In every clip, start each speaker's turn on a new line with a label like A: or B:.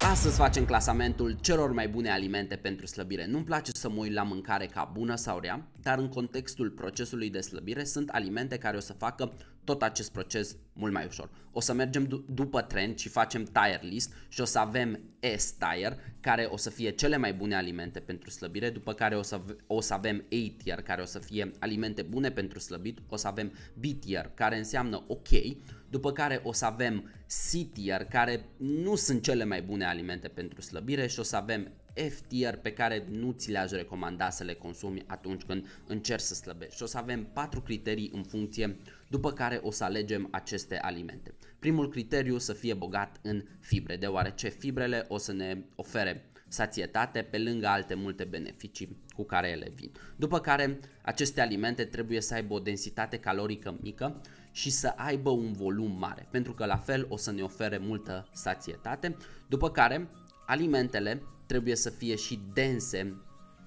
A: Astăzi facem clasamentul celor mai bune alimente pentru slăbire. Nu-mi place să mă uit la mâncare ca bună sau rea, dar în contextul procesului de slăbire sunt alimente care o să facă tot acest proces mult mai ușor. O să mergem după trend și facem tier list și o să avem S-tier, care o să fie cele mai bune alimente pentru slăbire, după care o să avem A-tier, care o să fie alimente bune pentru slăbit, o să avem B-tier, care înseamnă ok, după care o să avem C-tier, care nu sunt cele mai bune alimente pentru slăbire, și o să avem F-tier, pe care nu ți le-aș recomanda să le consumi atunci când încerci să slăbești. Și o să avem 4 criterii în funcție, după care o să alegem aceste alimente. Primul criteriu să fie bogat în fibre, deoarece fibrele o să ne ofere sațietate pe lângă alte multe beneficii cu care ele vin. După care aceste alimente trebuie să aibă o densitate calorică mică și să aibă un volum mare, pentru că la fel o să ne ofere multă sațietate. După care alimentele trebuie să fie și dense,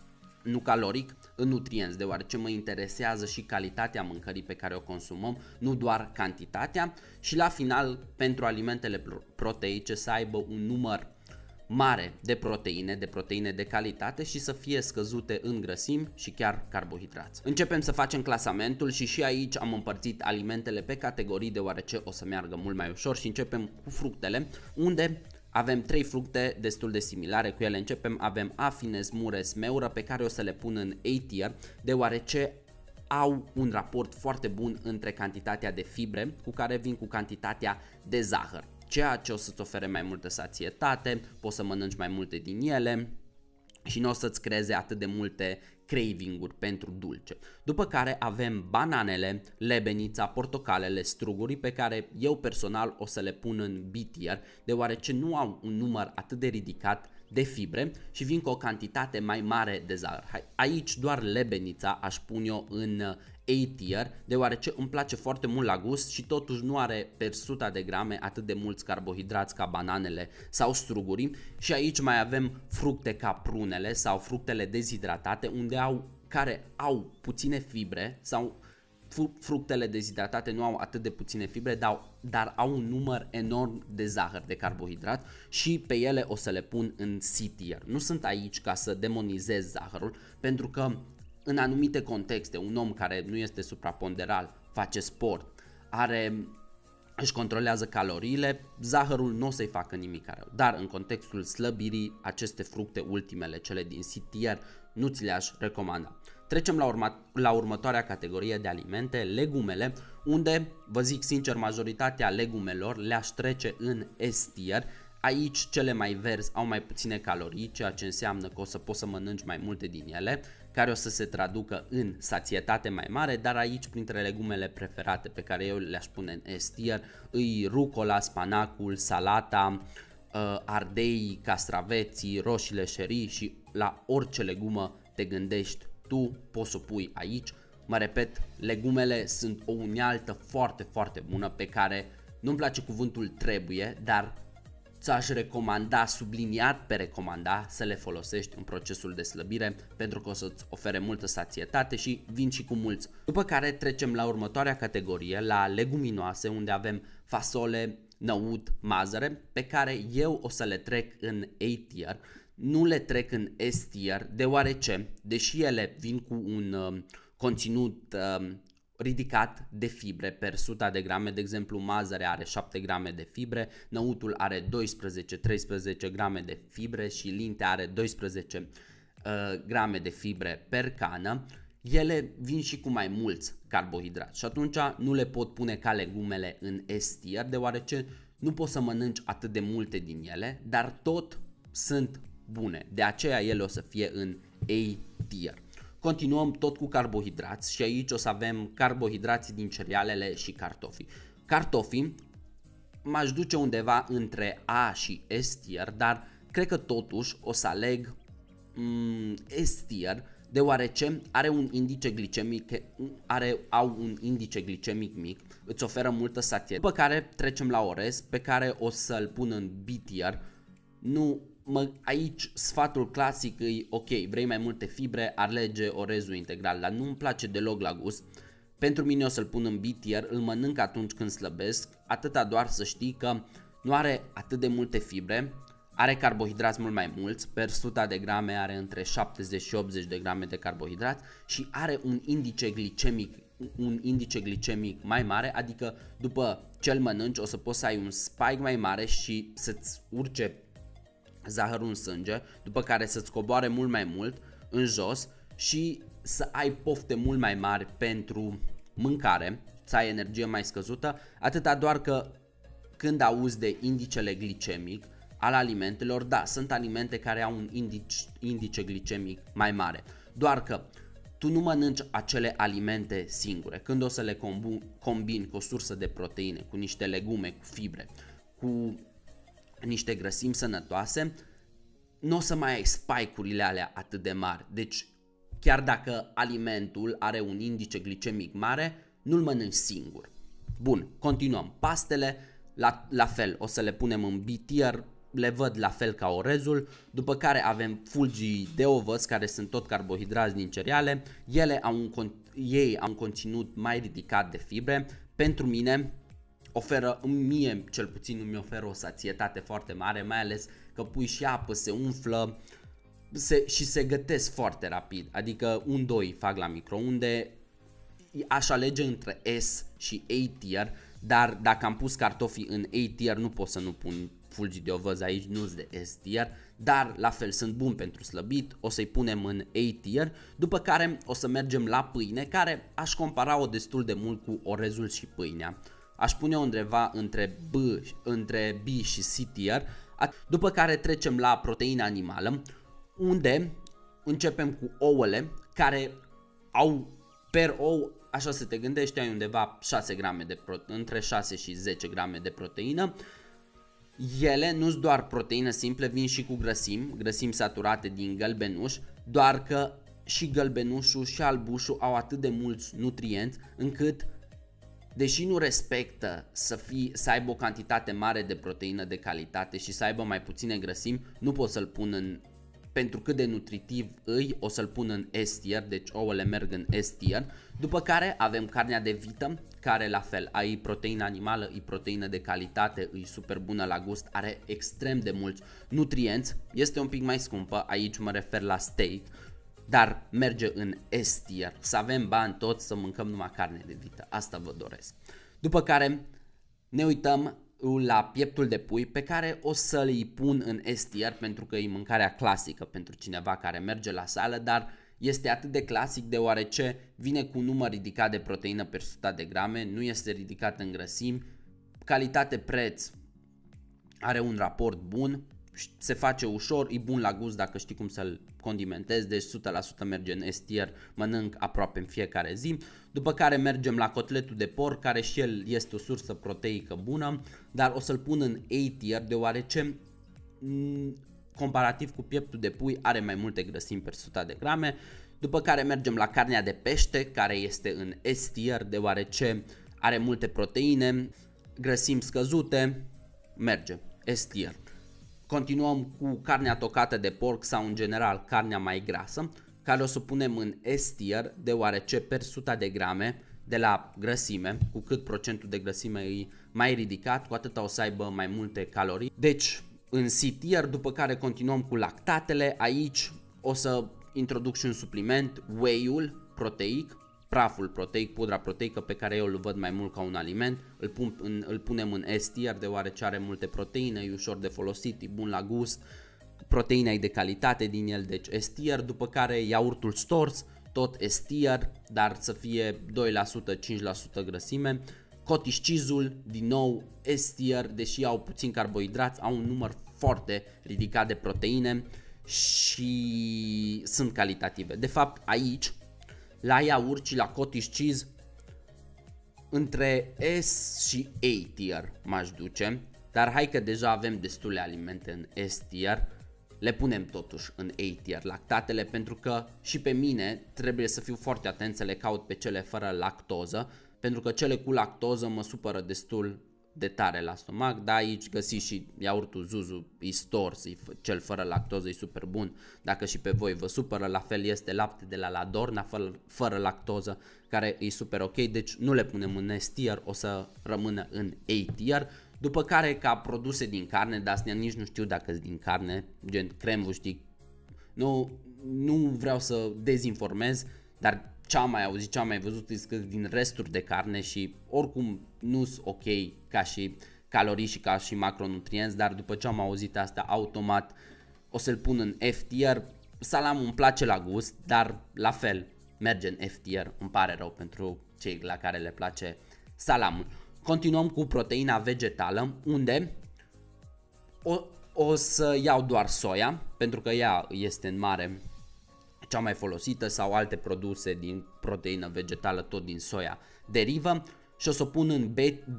A: nu caloric, în nutrienți, deoarece mă interesează și calitatea mâncării pe care o consumăm, nu doar cantitatea. Și la final, pentru alimentele proteice, să aibă un număr mare de proteine de calitate și să fie scăzute în grăsimi și chiar carbohidrați. Începem să facem clasamentul și aici am împărțit alimentele pe categorii, deoarece o să meargă mult mai ușor, și începem cu fructele, unde avem 3 fructe destul de similare cu ele. Începem, avem afines, mures, meură, pe care o să le pun în A-tier, deoarece au un raport foarte bun între cantitatea de fibre cu care vin cu cantitatea de zahăr, ceea ce o să-ți ofere mai multă sațietate, poți să mănânci mai multe din ele și nu o să-ți creeze atât de multe craving-uri pentru dulce. După care avem bananele, lebenița, portocalele, strugurii, pe care eu personal o să le pun în B-tier, deoarece nu au un număr atât de ridicat de fibre și vin cu o cantitate mai mare de zahăr. Aici doar lebenița aș pune eu în A-tier, deoarece îmi place foarte mult la gust și totuși nu are per 100 de grame atât de mulți carbohidrați ca bananele sau strugurii. Și aici mai avem fructe ca prunele sau fructele dezhidratate, care au puține fibre, sau fructele dezhidratate nu au atât de puține fibre, dar au un număr enorm de zahăr, de carbohidrat, și pe ele o să le pun în C-tier. Nu sunt aici ca să demonizez zahărul, pentru că în anumite contexte un om care nu este supraponderal, face sport, își controlează caloriile, zahărul nu o să-i facă nimic rău. Dar în contextul slăbirii, aceste fructe ultimele, cele din C-tier, nu ți le-aș recomanda. Trecem la următoarea categorie de alimente, legumele, unde, vă zic sincer, majoritatea legumelor le-aș trece în S-tier. Aici cele mai verzi au mai puține calorii, ceea ce înseamnă că o să poți să mănânci mai multe din ele, care o să se traducă în sațietate mai mare. Dar aici, printre legumele preferate pe care eu le-aș pune în S-tier, îi rucola, spanacul, salata, ardei, castraveții, roșiile șerii, și la orice legumă te gândești tu poți să o pui aici. Mă repet, legumele sunt o unealtă foarte, foarte bună pe care nu-mi place cuvântul trebuie, dar ți-aș recomanda, subliniat pe recomanda, să le folosești în procesul de slăbire, pentru că o să-ți ofere multă sațietate și vin și cu mulți. După care trecem la următoarea categorie, la leguminoase, unde avem fasole, năut, mazăre, pe care eu o să le trec în A-tier. Nu le trec în S-tier, deoarece, deși ele vin cu un conținut ridicat de fibre per 100 de grame, de exemplu mazăre are 7 grame de fibre, năutul are 12-13 grame de fibre și lintea are 12 grame de fibre per cană, ele vin și cu mai mulți carbohidrați și atunci nu le pot pune ca legumele în S-tier, deoarece nu poți să mănânci atât de multe din ele, dar tot sunt bune, de aceea ele o să fie în A-tier. Continuăm tot cu carbohidrați și aici o să avem carbohidrații din cerealele și cartofii. Cartofii m-aș duce undeva între A și S-tier, dar cred că totuși o să aleg S-tier, deoarece au un indice glicemic mic, îți oferă multă sațietate. După care trecem la orez, pe care o să-l pun în B-tier. Aici sfatul clasic e ok, vrei mai multe fibre, alege orezul integral, dar nu-mi place deloc la gust. Pentru mine o să-l pun în B-tier, îl mănânc atunci când slăbesc, atâta doar să știi că nu are atât de multe fibre, are carbohidrați mult mai mulți, per 100 de grame are între 70 și 80 de grame de carbohidrați și are un indice glicemic mai mare, adică după ce îl mănânci o să poți să ai un spike mai mare și să-ți urce zahărul în sânge, după care să-ți coboare mult mai mult în jos și să ai pofte mult mai mari pentru mâncare, să ai energie mai scăzută, atâta doar că când auzi de indicele glicemic al alimentelor, da, sunt alimente care au un indice glicemic mai mare, doar că tu nu mănânci acele alimente singure. Când o să le combini cu o sursă de proteine, cu niște legume, cu fibre, cu niște grăsimi sănătoase, nu o să mai ai spike-urile alea atât de mari. Deci chiar dacă alimentul are un indice glicemic mare, nu-l mănânci singur. Bun, continuăm. Pastele, la fel, o să le punem în B-tier, le văd la fel ca orezul, după care avem fulgii de ovăz, care sunt tot carbohidrați din cereale, ei au un conținut mai ridicat de fibre, pentru mine mie cel puțin îmi oferă o sațietate foarte mare, mai ales că pui și apă, se umflă și se gătesc foarte rapid, adică 1-2 fac la microunde. Aș alege între S și A tier, dar dacă am pus cartofii în A tier nu pot să nu pun fulgii de ovăz aici, nu-s de S tier, dar la fel sunt buni pentru slăbit, o să-i punem în A tier, după care o să mergem la pâine, care aș compara-o destul de mult cu orezul și pâinea. Aș pune undeva între B și C tier, după care trecem la proteina animală, unde începem cu ouăle, care au per ou, așa să te gândești, ai undeva 6 grame între 6 și 10 grame de proteină. Ele nu sunt doar proteină simple, vin și cu grăsimi saturate din gălbenuș, doar că și gălbenușul și albușul au atât de mulți nutrienți încât, deși nu respectă să aibă o cantitate mare de proteină de calitate și să aibă mai puține grăsimi, nu pot să-l pun pentru cât de nutritiv o să-l pun în S tier, deci ouăle merg în S tier. După care avem carnea de vită, care la fel, ai proteină animală, e proteină de calitate, e super bună la gust, are extrem de mulți nutrienți, este un pic mai scumpă, aici mă refer la steak, dar merge în S tier, să avem bani toți să mâncăm numai carne de vită, asta vă doresc. După care ne uităm la pieptul de pui, pe care o să-l pun în S tier pentru că e mâncarea clasică pentru cineva care merge la sală, dar este atât de clasic deoarece vine cu un număr ridicat de proteină per 100 de grame, nu este ridicat în grăsimi, calitate-preț are un raport bun, se face ușor, e bun la gust dacă știi cum să-l condimentezi, deci 100% merge în S tier, mănânc aproape în fiecare zi. După care mergem la cotletul de porc, care și el este o sursă proteică bună, dar o să-l pun în A tier deoarece comparativ cu pieptul de pui are mai multe grăsimi per 100 de grame. După care mergem la carnea de pește, care este în S tier deoarece are multe proteine, grăsimi scăzute, merge S tier. Continuăm cu carnea tocată de porc sau în general carnea mai grasă, care o să punem în S tier deoarece per 100 de grame de la grăsime, cu cât procentul de grăsime e mai ridicat, cu atât o să aibă mai multe calorii. Deci în C tier, după care continuăm cu lactatele, aici o să introduc și un supliment, whey-ul proteic, praful proteic, pudra proteică pe care eu îl văd mai mult ca un aliment, îl punem în S tier deoarece are multe proteine, e ușor de folosit, e bun la gust, proteina e de calitate din el, deci S tier, după care iaurtul stors, tot S tier, dar să fie 2%, 5% grăsime, cottage cheese-ul, din nou S tier, deși au puțin carbohidrați, au un număr foarte ridicat de proteine și sunt calitative. De fapt aici, la iaurt și la cottage cheese, între S și A tier m-aș duce, dar hai că deja avem destule alimente în S tier, le punem totuși în A tier lactatele, pentru că și pe mine trebuie să fiu foarte atent să le caut pe cele fără lactoză, pentru că cele cu lactoză mă supără destul de tare la stomac, dar aici găsiți și iaurtul Zuzu, e stors, cel fără lactoză, e super bun, dacă și pe voi vă supără, la fel este lapte de la Ladorna fără lactoză, care e super ok, deci nu le punem în S tier, o să rămână în A tier. După care ca produse din carne, dar astea nici nu știu dacă sunt din carne, gen cremvul, știi, nu vreau să dezinformez, dar ce am mai auzit, ce am mai văzut este că din resturi de carne și oricum nu sunt ok ca și calorii și ca și macronutrienți, dar după ce am auzit asta, automat o să-l pun în F tier. Salamul îmi place la gust, dar la fel merge în F tier, îmi pare rău pentru cei la care le place salamul. Continuăm cu proteina vegetală, unde o să iau doar soia, pentru că ea este în mare cea mai folosită, sau alte produse din proteină vegetală tot din soia derivă, și o să o pun în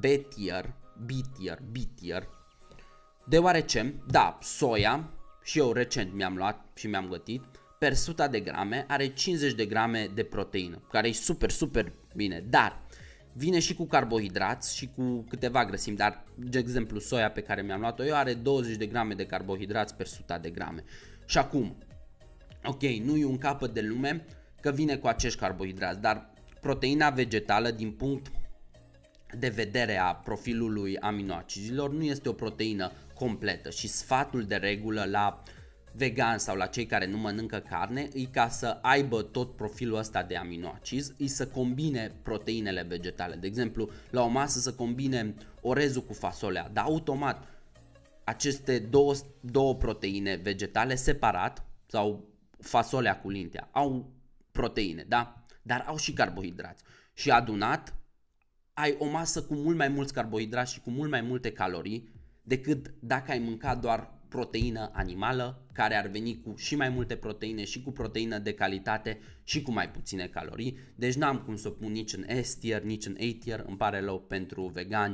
A: B tier, deoarece, da, soia, și eu recent mi-am luat și mi-am gătit, per 100 de grame are 50 de grame de proteină, care e super bine, dar vine și cu carbohidrați și cu câteva grăsimi, dar de exemplu soia pe care mi-am luat-o eu are 20 de grame de carbohidrați per 100 de grame. Și acum, ok, nu e un capăt de lume că vine cu acești carbohidrați, dar proteina vegetală din punct de vedere a profilului aminoacizilor nu este o proteină completă și sfatul de regulă la vegan sau la cei care nu mănâncă carne e ca să aibă tot profilul ăsta de aminoacizi, e să combine proteinele vegetale. De exemplu, la o masă să combine orezul cu fasolea, dar automat aceste două proteine vegetale separat, sau fasolea cu lintea, au proteine, da? Dar au și carbohidrați. Și adunat ai o masă cu mult mai mulți carbohidrați și cu mult mai multe calorii decât dacă ai mâncat doar proteină animală, care ar veni cu și mai multe proteine și cu proteină de calitate și cu mai puține calorii. Deci n-am cum să o pun nici în S tier, nici în A tier, îmi pare rău pentru vegani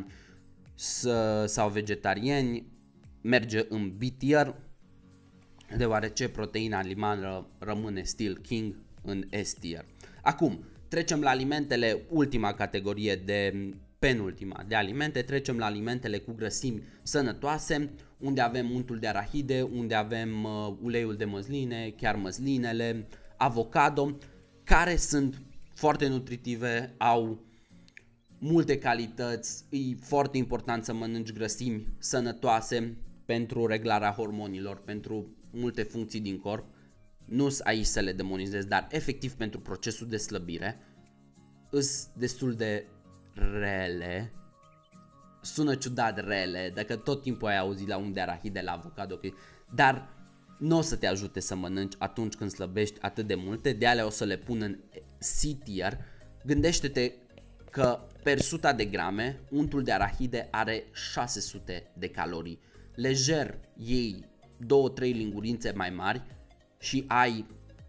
A: sau vegetariani, merge în B tier, deoarece proteina animală rămâne still king în S tier. Acum, trecem la alimentele, ultima categorie penultima de alimente, trecem la alimentele cu grăsimi sănătoase, unde avem untul de arahide, unde avem uleiul de măsline, chiar măslinele, avocado, care sunt foarte nutritive, au multe calități, e foarte important să mănânci grăsimi sănătoase pentru reglarea hormonilor, pentru multe funcții din corp. Nu-s aici să le demonizez, dar efectiv pentru procesul de slăbire îs destul de rele. Sună ciudat rele, dacă tot timpul ai auzit la un de arahide, la avocado, okay? Dar nu o să te ajute să mănânci atunci când slăbești atât de multe, de alea o să le pun în C tier. Gândește-te că per 100 de grame untul de arahide are 600 de calorii. Lejer iei 2-3 lingurițe mai mari și ai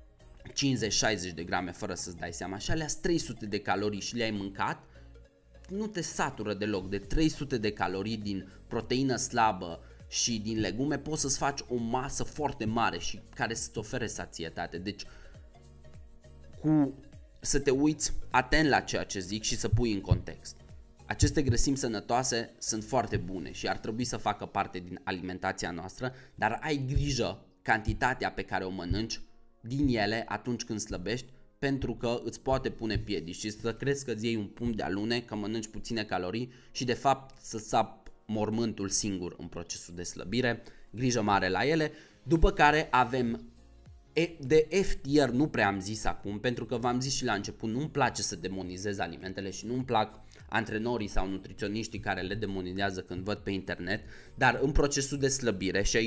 A: 50-60 de grame fără să-ți dai seama, și alea 300 de calorii și le-ai mâncat, nu te satură deloc. De 300 de calorii din proteină slabă și din legume poți să-ți faci o masă foarte mare și care să-ți ofere sațietate. Deci să te uiți atent la ceea ce zic și să pui în context. Aceste grăsimi sănătoase sunt foarte bune și ar trebui să facă parte din alimentația noastră, dar ai grijă cantitatea pe care o mănânci din ele atunci când slăbești, pentru că îți poate pune piedici și să crezi că îți iei un pumn de alune, că mănânci puține calorii și de fapt să sap mormântul singur în procesul de slăbire. Grijă mare la ele. După care avem de F tier, nu prea am zis acum, pentru că v-am zis și la început, nu-mi place să demonizez alimentele și nu-mi plac antrenorii sau nutriționiștii care le demonizează când văd pe internet, dar în procesul de slăbire, și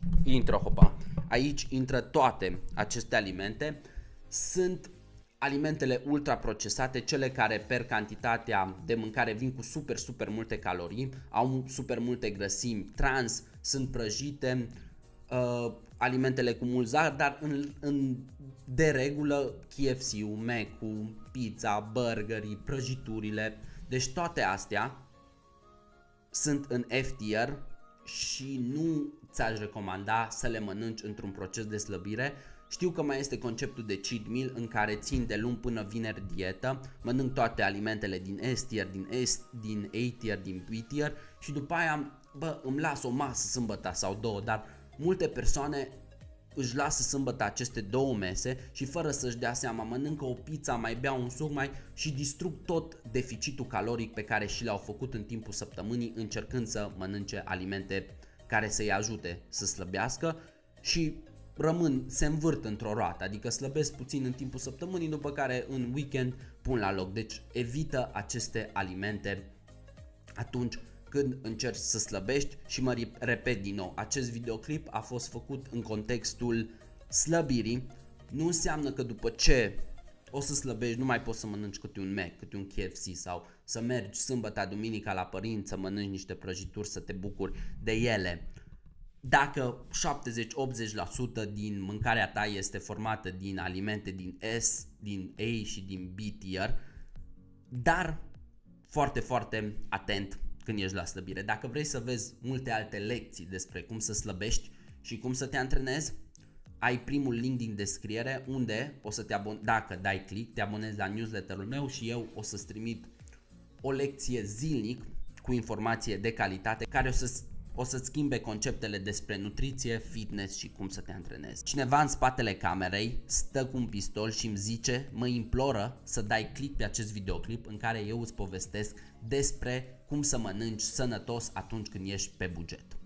A: aici intră toate aceste alimente, sunt alimentele ultraprocesate, cele care per cantitatea de mâncare vin cu super multe calorii, au super multe grăsimi trans, sunt prăjite, alimentele cu mult zahăr, dar de regulă KFC-ul, Mac-ul, pizza, burgerii, prăjiturile, deci toate astea sunt în F tier și nu ți-aș recomanda să le mănânci într-un proces de slăbire. Știu că mai este conceptul de cheat meal în care țin de luni până vineri dietă, mănânc toate alimentele din S tier, din A tier, din B tier și după aia îmi las o masă sâmbătă sau două, dar multe persoane își lasă sâmbătă aceste 2 mese și fără să-și dea seama mănâncă o pizza, mai bea un suc și distrug tot deficitul caloric pe care și l-au făcut în timpul săptămânii încercând să mănânce alimente care să-i ajute să slăbească și se învârt într-o roată, adică slăbesc puțin în timpul săptămânii, după care în weekend pun la loc. Deci evită aceste alimente atunci când încerci să slăbești și mă repet din nou, acest videoclip a fost făcut în contextul slăbirii. Nu înseamnă că după ce o să slăbești nu mai poți să mănânci câte un Mac, câte un KFC sau să mergi sâmbătă, duminica la părinți, să mănânci niște prăjituri, să te bucuri de ele. Dacă 70-80% din mâncarea ta este formată din alimente din S, din A și din B tier, dar foarte, foarte atent când ești la slăbire. Dacă vrei să vezi multe alte lecții despre cum să slăbești și cum să te antrenezi, ai primul link din descriere unde o să dacă dai click, te abonezi la newsletterul meu și eu o să-ți trimit o lecție zilnic cu informație de calitate care o să-ți schimbe conceptele despre nutriție, fitness și cum să te antrenezi. Cineva în spatele camerei stă cu un pistol și îmi zice, mă imploră să dai click pe acest videoclip în care eu îți povestesc despre cum să mănânci sănătos atunci când ești pe buget.